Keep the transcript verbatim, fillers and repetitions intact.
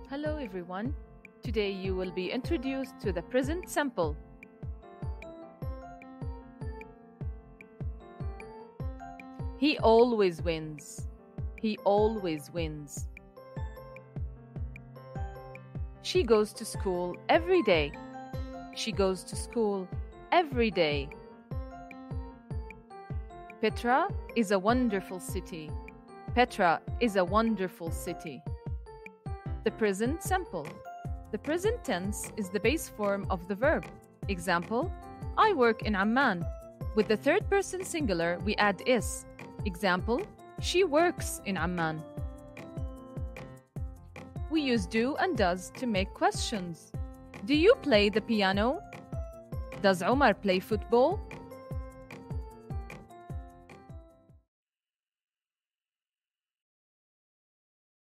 Hello everyone. Today you will be introduced to the present simple. He always wins. He always wins. She goes to school every day. She goes to school every day. Petra is a wonderful city. Petra is a wonderful city. The present simple. The present tense is the base form of the verb. Example, I work in Amman. With the third person singular, we add is. Example, she works in Amman. We use do and does to make questions. Do you play the piano? Does Omar play football?